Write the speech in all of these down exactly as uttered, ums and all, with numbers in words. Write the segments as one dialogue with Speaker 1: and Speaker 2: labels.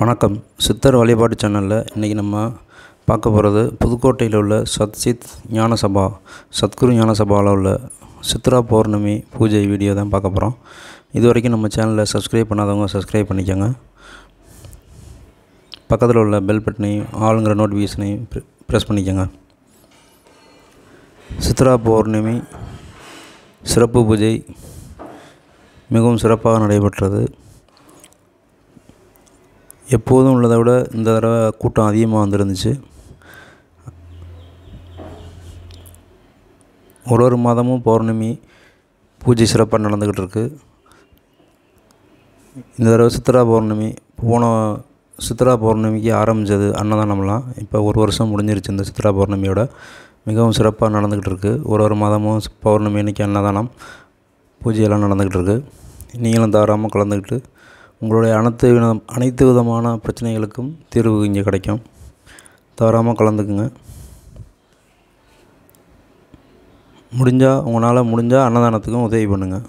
Speaker 1: வணக்கம். சித்தர் வழிபாடு சேனலில் இன்றைக்கி நம்ம பார்க்க போகிறது புதுக்கோட்டையில் உள்ள சத்சித் ஞான சபா சத்குரு ஞான சபாவில் உள்ள சித்ரா பௌர்ணமி பூஜை வீடியோ தான் பார்க்க போகிறோம். இது வரைக்கும் நம்ம சேனலில் சப்ஸ்கிரைப் பண்ணாதவங்க சப்ஸ்கிரைப் பண்ணிக்கோங்க. பக்கத்தில் உள்ள பெல் பட்டனையும் ஆளுங்கிற நோட்டிஃபிகேஷனையும் ப்ரெஸ் பண்ணிக்கோங்க. சித்ரா பௌர்ணமி சிறப்பு பூஜை மிகவும் சிறப்பாக நடைபெற்றது. எப்போதும் உள்ளதை விட இந்த தடவை கூட்டம் அதிகமாக வந்துருந்துச்சு. ஒரு ஒரு மாதமும் பௌர்ணமி பூஜை சிறப்பாக நடந்துக்கிட்டு இருக்குது. இந்த தடவை சித்ரா பௌர்ணமி போன சித்ரா பௌர்ணமிக்கு ஆரம்பித்தது அன்னதானம்லாம் இப்போ ஒரு வருஷம் முடிஞ்சிருச்சு. இந்த சித்ரா பௌர்ணமியோட மிகவும் சிறப்பாக நடந்துக்கிட்டு இருக்குது. ஒரு ஒரு மாதமும் பௌர்ணமி அன்றைக்கி அன்னதானம் பூஜையெல்லாம் நடந்துக்கிட்டு இருக்குது. நீங்களும் தவறாமல் கலந்துக்கிட்டு உங்களுடைய அனைத்து அனைத்து விதமான பிரச்சனைகளுக்கும் தீர்வு இங்கே கிடைக்கும். தவறாமல் கலந்துக்குங்க. முடிஞ்சால் உங்களால் முடிஞ்சால் அன்னதானத்துக்கும் உதவி பண்ணுங்கள்.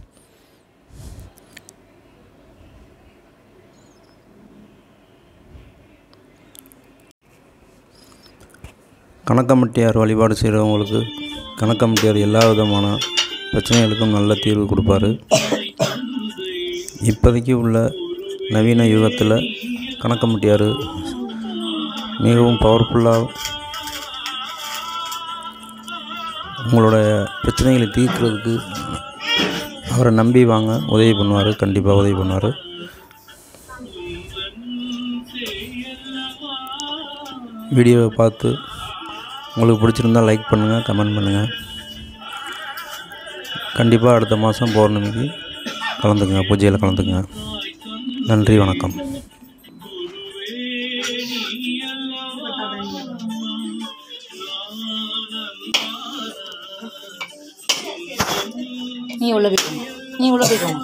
Speaker 1: கணக்கம்பட்டியார் வழிபாடு செய்கிறவங்களுக்கு கணக்கம்பட்டியார் எல்லா விதமான பிரச்சனைகளுக்கும் நல்ல தீர்வு கொடுப்பார். இப்போதைக்கு உள்ள நவீன யுகத்தில் கணக்கம்பட்டியார் மிகவும் பவர்ஃபுல்லாக உங்களுடைய பிரச்சனைகளை தீர்க்கிறதுக்கு அவரை நம்பி வாங்க, உதவி பண்ணுவார். கண்டிப்பாக உதவி பண்ணுவார். வீடியோவை பார்த்து உங்களுக்கு பிடிச்சிருந்தால் லைக் பண்ணுங்கள், கமெண்ட் பண்ணுங்கள். கண்டிப்பாக அடுத்த மாதம் பௌர்ணமிக்கு கலந்துக்குங்க, பூஜையில் கலந்துக்குங்க. நன்றி, வணக்கம்.
Speaker 2: நீ உள்ள போய்க்கோங்க, நீ உள்ள போய்க்கோங்க.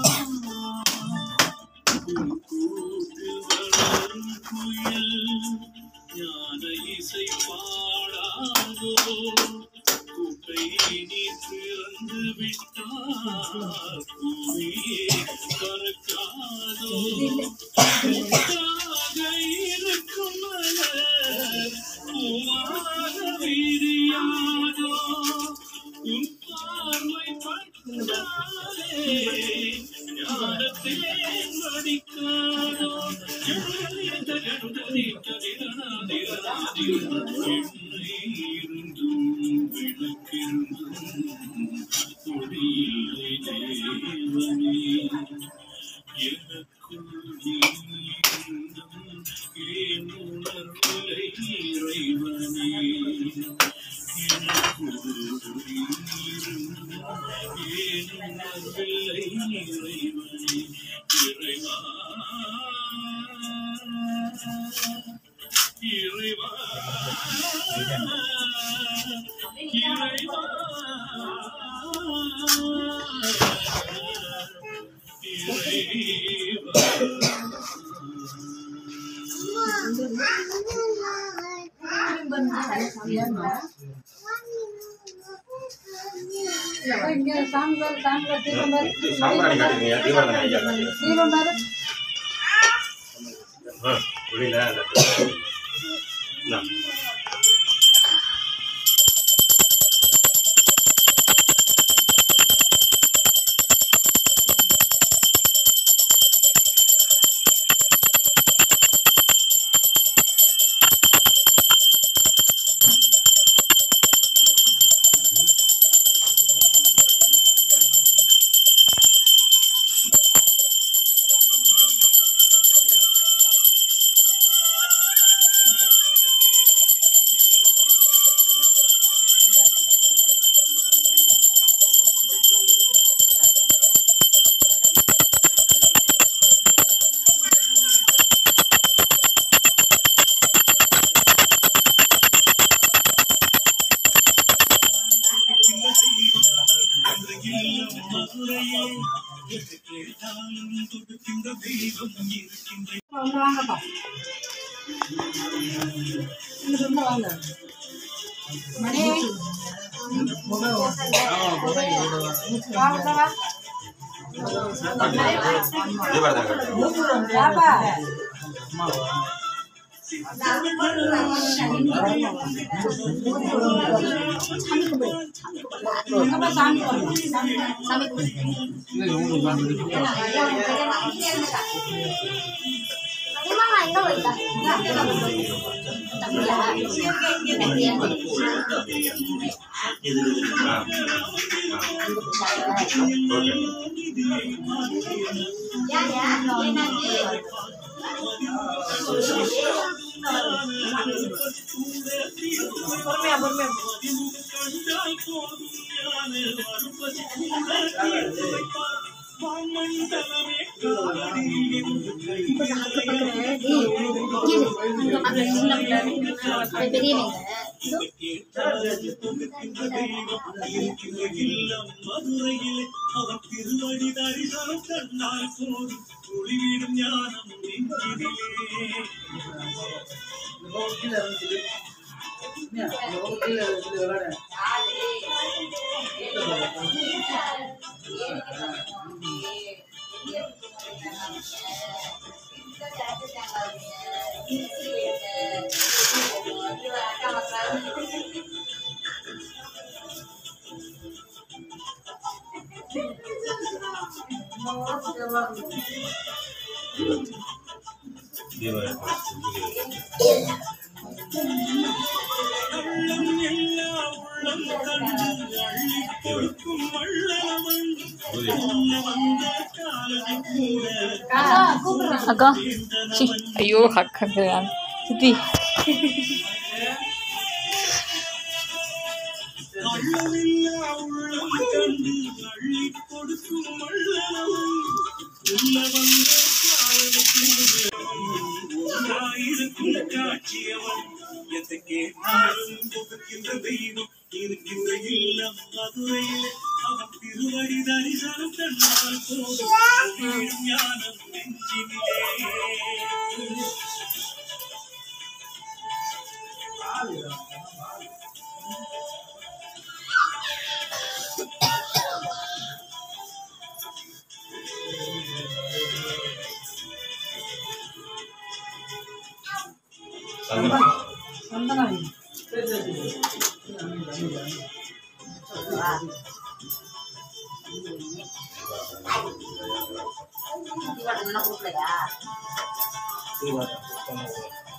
Speaker 2: Apa?
Speaker 3: அக்கா சி ஐயோ அக்கா சித்தி
Speaker 2: கூப்பிடலையா